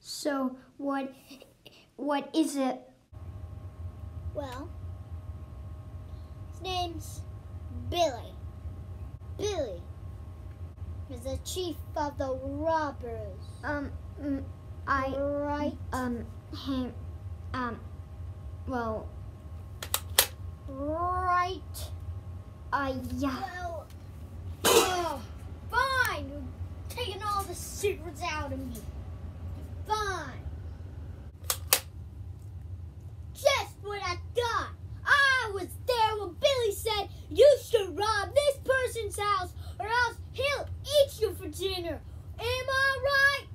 So what is it? Well, his name's Billy. Billy is the chief of the robbers. Right? Well, Right. Yeah. Well, fine. You're taking all the secrets out of me. Fine. Just what I thought. I was there when Billy said you should rob this person's house or else he'll eat you for dinner. Am I right?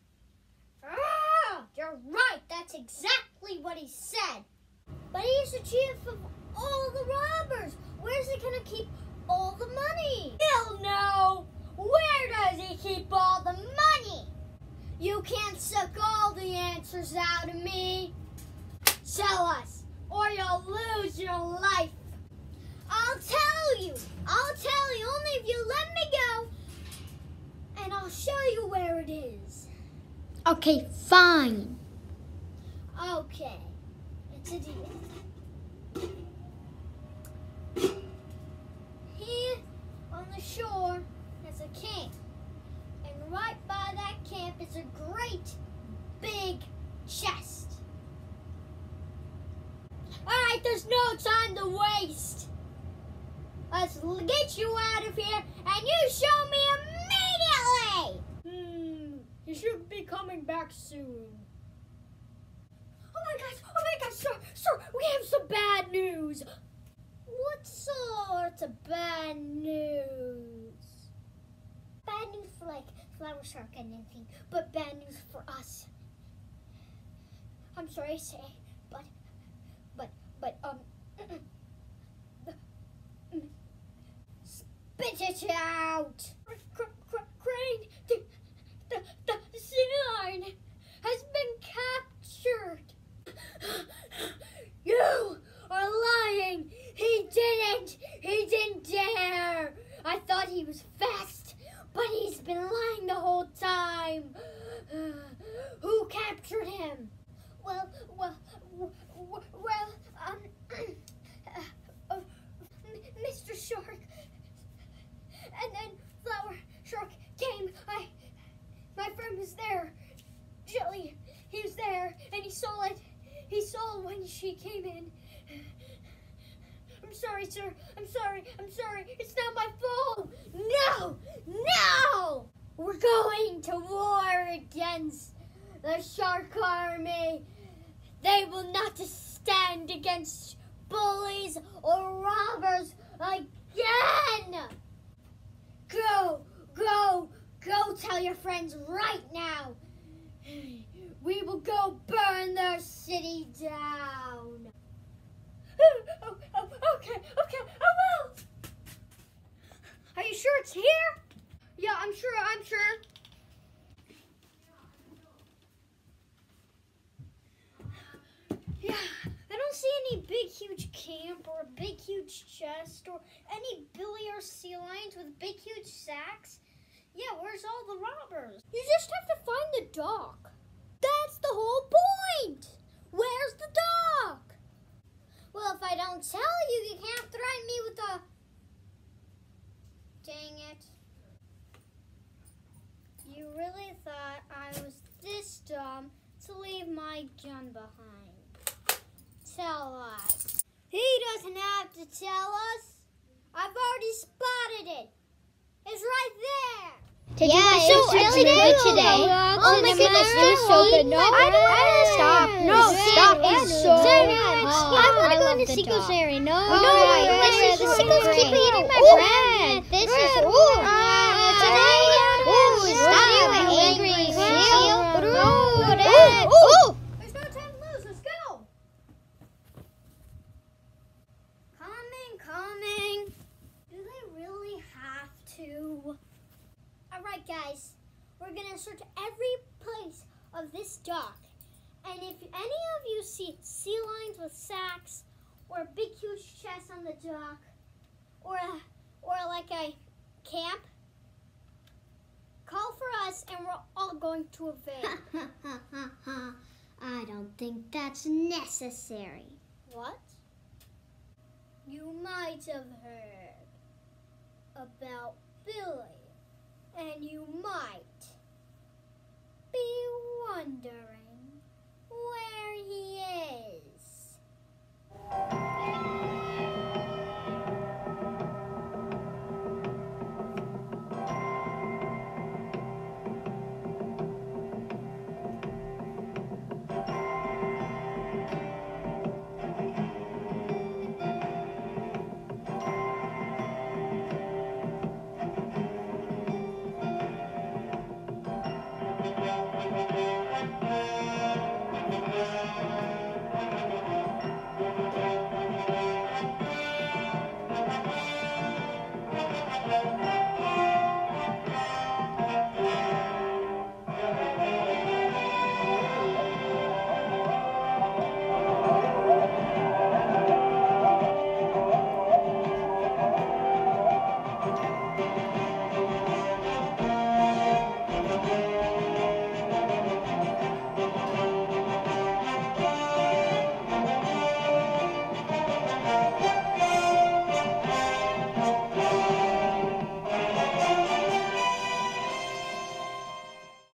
Ah, you're right. That's exactly what he said. But he's the chief of all the robbers. Where's he going to keep all the money? Hell no. Where does he keep all the money? You can't suck all the answers out of me. Tell us, or you'll lose your life. I'll tell you. Only if you let me go. And I'll show you where it is. Okay, fine. Okay. It's a deal. Here on the shore is a camp. And right by that camp is a great big chest. Alright, there's no time to waste. Let's get you out of here and you show me immediately! You should be coming back soon. Oh my gosh, sir, we have some bad news. What sort of bad news? Bad news for like Flower Shark and anything, but bad news for us. I'm sorry to say, but spit it out! Crane, the sea lion has been captured. You are lying. He didn't dare. I thought he was fast, but he's been lying the whole time. Who captured him? Mr. Shark. And then Flower Shark came. My friend was there. Jelly, he was there, and he saw it. He saw it when she came in. I'm sorry, sir. I'm sorry. It's not my fault. No! We're going to war against the Shark Army. They will not stand against bullies or robbers again. Go tell your friends right now. We will go burn their city down. Okay, I will. Are you sure it's here? Yeah, I'm sure. Yeah, I don't see any big, huge camp or a big, huge chest or any Billy or sea lions with big, huge sacks. Yeah, where's all the robbers? You just have to find the dock. That's the whole point. Where's the dock? Well, if I don't tell you, you can't threaten me with a... Dang it. You really thought I was this dumb to leave my gun behind. Tell us. He doesn't have to tell us. I've already spotted it. It's right there. It's really good today. Oh my goodness, it was so good. No, stop. It's so good. I want to go in the seagulls area. No, the seagulls keep eating my bread. This is today. Stop, angry seal. There's no time to lose. Let's go. Coming. Do they really have to? All right, guys. We're going to search every place of this dock. And if any of you see sea lions with sacks or a big, huge chest on the dock or like a camp, call for us and we'll all all going to evade. I don't think that's necessary. What? You might have heard about Billy, and you might be wondering where he is.